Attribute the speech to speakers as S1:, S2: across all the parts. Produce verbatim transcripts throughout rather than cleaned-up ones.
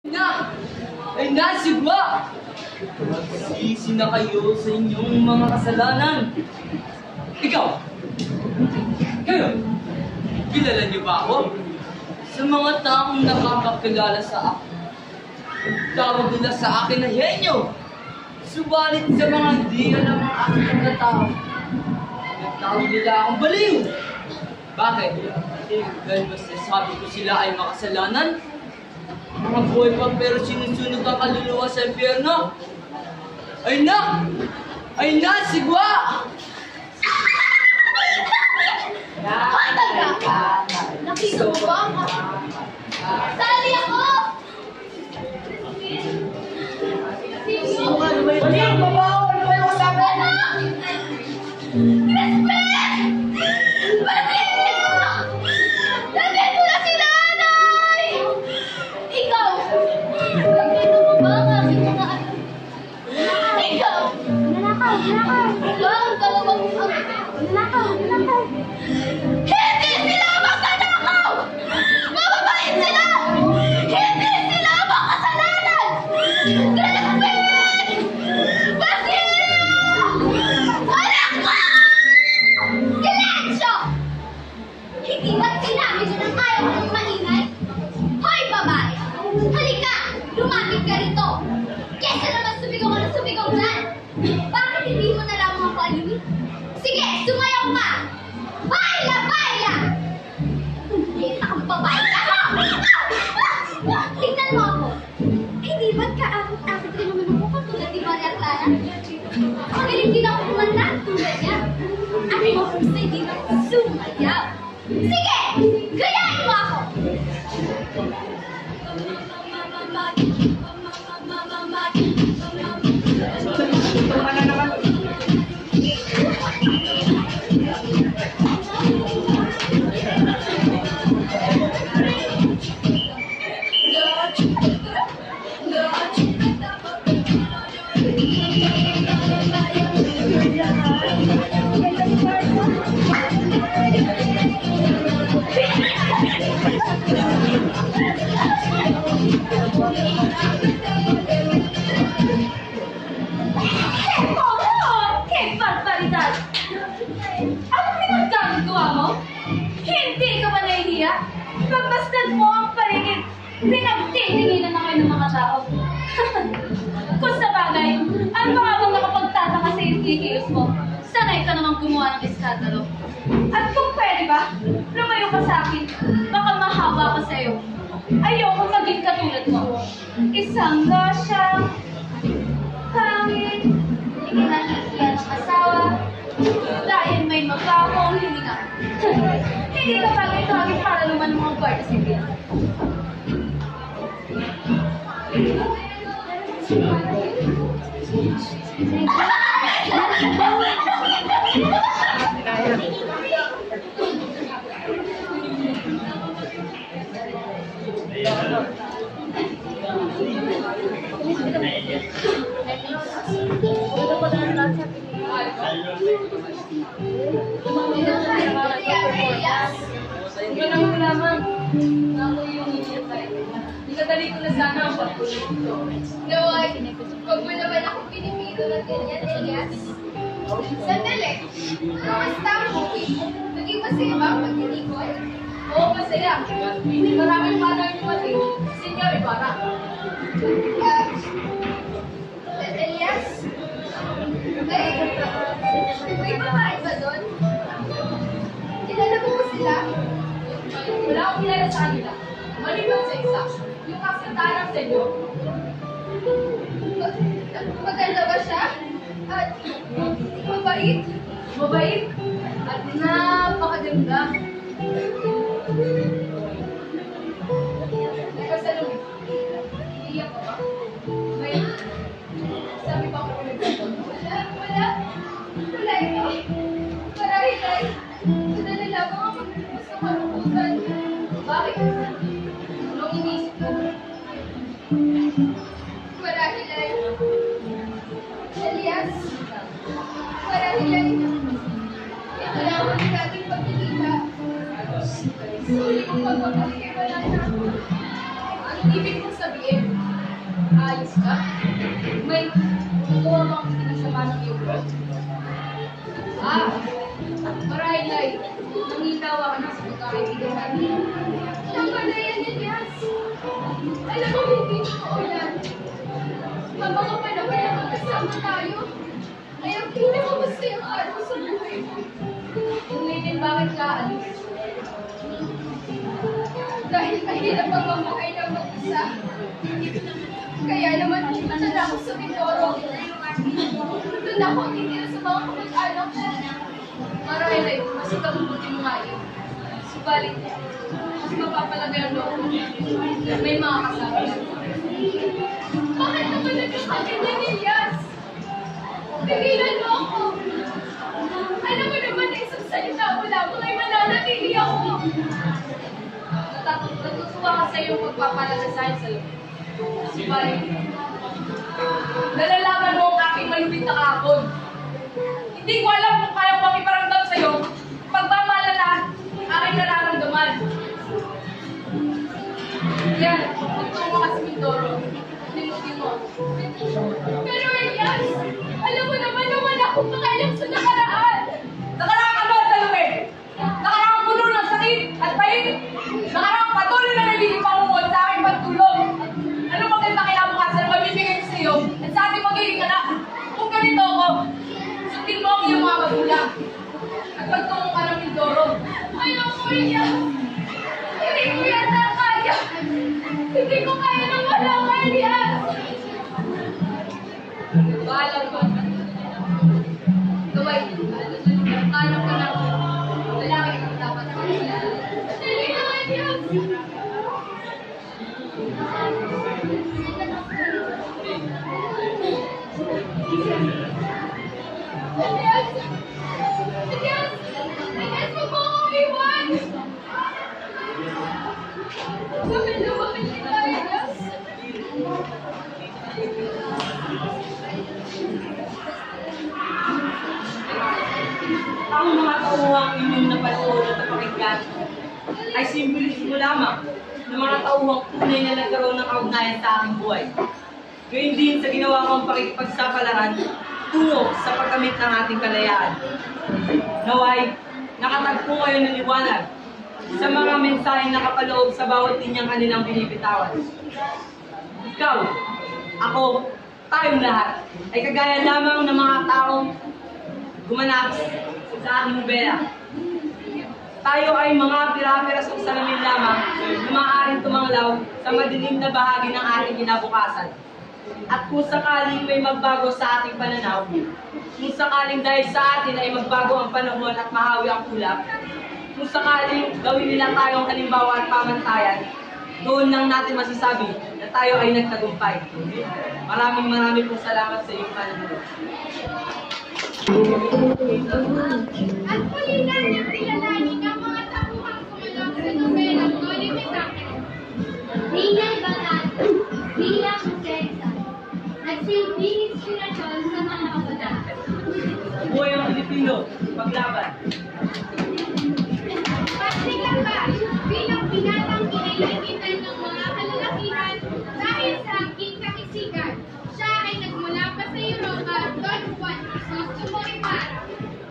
S1: Na! Ay nasigwa! Magsisi na kayo sa inyong mga kasalanan. Ikaw! Kayo! Kilala niyo ba ako? Sa mga taong nakakakilala sa akin, tawag nila sa akin na henyo. Subalit sa mga hindi alam ang aking pagkatao, nagtawag nila akong baliw. Bakit? Dahil mas nasabi ko sila ay makasalanan. Mga buhay pa pero sinusunog ang kaluluwa sa impyerno. Ay na! Ay na! Sigwa!
S2: Nakita mo ba ako? Sali ako!
S1: Sino ka? Ano ba yun? Ano yung babaho? Ano ba yung usapan?
S2: Respect! Basilio! Nandito na si nanay! Ikaw! Nandito mo ba ang aking mga anak? Ikaw! Nanakaw! Nanakaw! Ba ang dalawang ang... Nanakaw! Nanakaw! Hindi sila magnanakaw! Mababait sila! Hindi sila makasalanan! Respect! Basilio! Anak ko! Silensyo! Hindi ba't sinabi ko nang ayaw mo ng maingay? Hoy, babae! Halika! Lumapit ka rito! Kesa naman sumigaw ka na sumigaw dyan! Bakit hindi mo na lang mga paliwin? Sige, sumayaw ka! Baila! Baila! Kita kang babae ka mo! Tignan mo ako! Hindi ba't kaakit-akit rin naman ako katulad ni Maria Clara? Magaling din ako kumanta tulad niya. At mahusay din ako sumayaw. Sige! Gayahin mo ako! Pagbastad mo ang paligid, pinagtitinginan na kayo ng mga tao. Kung sa bagay, ano ba habang nakapagtataka sa iyong kikilos mo? Sanay ka namang gumawa ng iskandalo. At kung pwede ba, lumayo ka sa akin, baka mahawa ka sa iyo. Ayoko maging katulad mo. Isang losyang, hangin, hindi nahihiyan ng asawa, dahil may magkakong hininga. Hindi ka bagay-bagay para luman ng mga guarda civil.
S3: Yun ang lamang. Ako yung inyatay. Ikadali ko na sana ang pagkulit ko.
S2: Naway, huwag mo naman ako pinipilo ng ganyan, Elias. Sandali. Kamusta ang movie? Naging masaya ba ang pagtinikol?
S3: Oo, masaya. Maraming bata yung dumating. Senyor Ibarra.
S2: Ah, Elias? Ay, may babae ba doon? Kilala mo ba sila?
S3: Wala akong kilala sa kanila. Maliban sa isa. Yung kasintahan ng senyor.
S2: Maganda ba siya? At mabait?
S3: Mabait. At napakaganda. Nagkasalong. Iiyak ka ba? May sabi pa ako ulit.
S2: Wala, wala. Wala ito. Marahil ay madali lamang ako sa karukutan.
S3: Bakit? Anong iniisip mo?
S2: Marahil ay Elias. Marahil ay ito lamang ang ating pagkikita. Sulit kong pagpapakikita na.
S3: Anong ibig mong sabihin? Ayos ka? May magawa bang pinasama ng iyong bro? Ah, marahil ay nangitawa ka na sa pagkakaibigan natin. Tama na yan, Elias. Alam mo, hindi totoo yan. Habang ang panahon na magkasama tayo, ay ang pinakamasayang araw sa buhay mo. Ulitin bakit ka alis? Dahil mahirap ang mamuhay ng mag-isa. Kaya naman pumunta na ako sa Mindoro. Doon ako titira sa mga kamag-anak ko. Marahil ay mas ikabubuti mo nga yun. Subalit, mas mapapalagay ang loob mo. May mga kasama. Bakit naman nagkakakin yan, Elias? Pigilan mo ako. Alam mo naman na isang salita mo lamang ay mananatili ako. Natatu- Natutuwa ka sa iyong magpapalagasahin sa loob. Subalit, nalalaman mo ang aking malupit na kahapon. Hindi ko alam kung kaya ko iparamdam sa iyo pagmamalala aking nararamdaman. Yan, magtungo ka sa Mindoro. Limutin mo. Pero Elias, alam mo naman na wala akong pakialam sa nakaraan. Nakaraan ka ba, Salome? Nakaraan puno ng sakit at pahin? Nakaraan patuloy na nalilipangungod sa aking pagtulong. Ano bang ganda kinabukasan na mabibigay ko sa iyo at sa ating magiging anak? Kung ganito ako, sundin mo ang iyong mga magulang. At pagtungo ka ng Mindoro. Ayaw ko, Elias. Hindi ko yata kaya. Hindi ko kaya nang wala ka, Elias. Bahala ko. Gaway, hanap ka na. Lalaki ka dapat. Dali na, Elias. Elias! Elias! Elias, huwag mo akong iwan! Bakit na bakit kita, Elias?
S1: Ang mga tauhang inyong napanood at napakinggan ay simbolismo lamang ng mga tauhang tunay na nagkaroon ng kaugnayan sa aking buhay. Gayun din sa ginawa kong pakikipagsapalaran tungo sa pagkamit ng ating kalayaan. Naway, nakatagpo ngayon ng liwanag sa mga mensaheng nakapaloob sa bawat linyang kanilang binibitawan. Ikaw, ako, tayong lahat ay kagaya lamang ng mga taong gumanap sa aking nobela. Tayo ay mga pira-pirasong salamin lamang na maaaring tumanglaw sa madilim na bahagi ng ating kinabukasan. At kung sakaling may magbago sa ating pananaw, kung sakaling dahil sa atin ay magbago ang panahon at mahawi ang kulap, kung sakaling gawin nila tayong halimbawa at pamantayan, doon lang natin masasabi na tayo ay nagtagumpay. Maraming maraming pong salamat sa iyong pananood.
S3: At muli lang niyang kilalanin ang mga tapuhang kumalap sa nobelang Tony Mitake.
S2: Bilang batas, bilang seksa, nagsilbing inspirasyon sa mga kabataan.
S1: Buhay ang Pilipino, paglaban.
S3: Pastigan ba, bilang binatang kinailangitan ng mga kalalakihan dahil sa aking kakisigan, siya ay nagmula pa sa Europa, Don Juan Crisostomo Ibarra.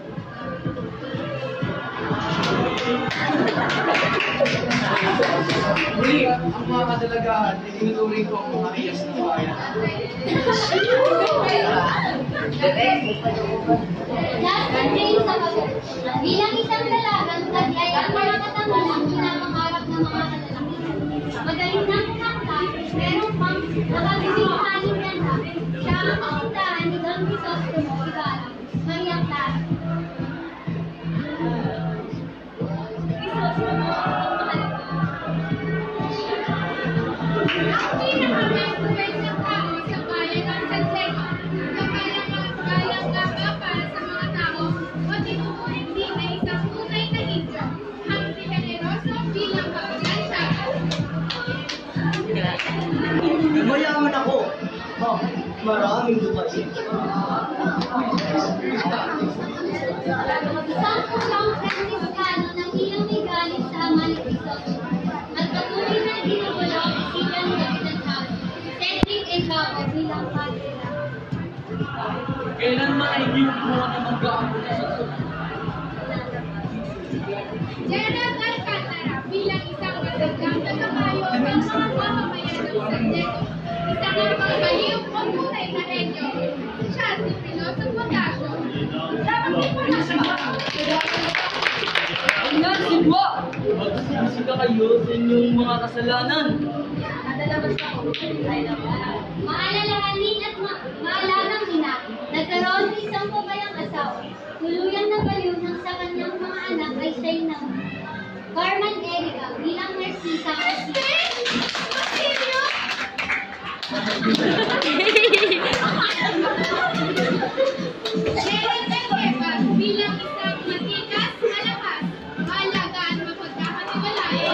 S4: Muli, ang mga kadalagaan ay tinuturing ko ang mga iyas ng bayan.
S2: Last Sunday sa Bagot, bilang isang dalagang tadyay ang mga katangan ang pinapangarap ng mga kalalakihan. Magaling na kumanta, meron pang nakabibig haling ganda. Siya ang kauntahan ni Don Crisostomo Ibarra, Maria Clara. Crisostomo, ang mahal ko.
S3: Ang pinaka-may ng tao sa bayan ng Sanseco, kabayang magbayang gaba para sa mga tao o tinuturing din na isang tunay na Indio, ang si Generoso bilang kapagyensya.
S4: Mayaman ako. Ha, maraming lupain.
S2: Isang pulang Franciscano ng ilang may galing sa ama ni Crisostomo. At patuloy na ginagawa ang isipan ng Kapitan Cedric A.
S5: Ikaw ay bilang kanila.
S1: Kailanman ay binubuha ng mga gaano sa
S3: Gerald Alcantara bilang isang matandang tagapayo ng mga mamamayan ng San Diego. Isang magmaliw o tunay na henyo. Siya si Piloto Potasio. Dapat di po na siya.
S1: Ignacio Buwa! Magsisisi ka kayo sa inyong mga kasalanan.
S2: Nadalabas ako. Ay, naman.
S5: Maalalahanin at ma maalarang ina, nagkaroon ng isang babayang asawa. Tuluyan na baliw ng sa kanyang mga anak ay siya'y na Carmen Erica bilang Narcisa Garcia.
S3: Gerald Alquepas bilang isang matikas, malakas, mahalaga at mapagkakatiwalayan.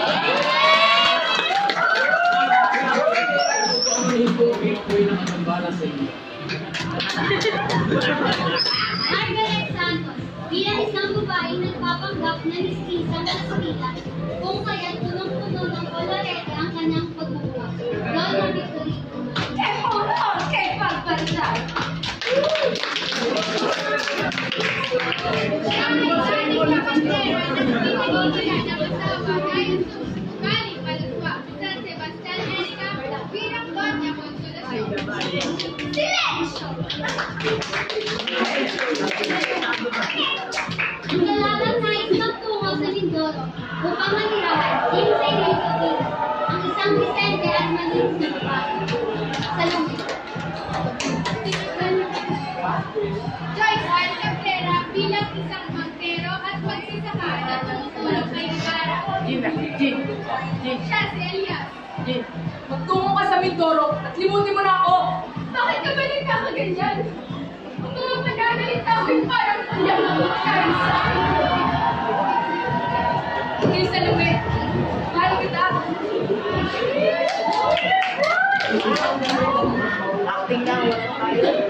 S5: Margaret Santos bilang isang babaeng nagpapanggap na nistisang kaskila kung kaya't punong-puno ng kolorete ang kanyang pagbubukas. Donna Victorino.
S2: Kay Puro! Kay Pagparisan!
S3: Siya ay galing na bandera ng pinagigila ng asawa dahil sa ugaling paluswa. San Sebastian Erica bilang Doña Consolacion. Silensyo!
S5: Dalagang nais magtungo sa Mindoro upang manirahan din sa Enrico Diaz, ang isang Vicente at malinis na babae. Salome.
S3: Joyce R. Cabrera bilang isang magtero at magsisaka na tumutulong kay Ibarra.
S1: Gina, Gin, Gin,
S3: Siya si Elias.
S1: Gin.
S2: Magtungo ka sa Mindoro at limutin mo na ako!
S3: Bakit ka ba nagkakaganyan? Ang mga pananalita ko'y parang ulang ang magkaroon sa akin.
S2: Kay Salome, mahal kita!
S4: Acting na, wala tayo.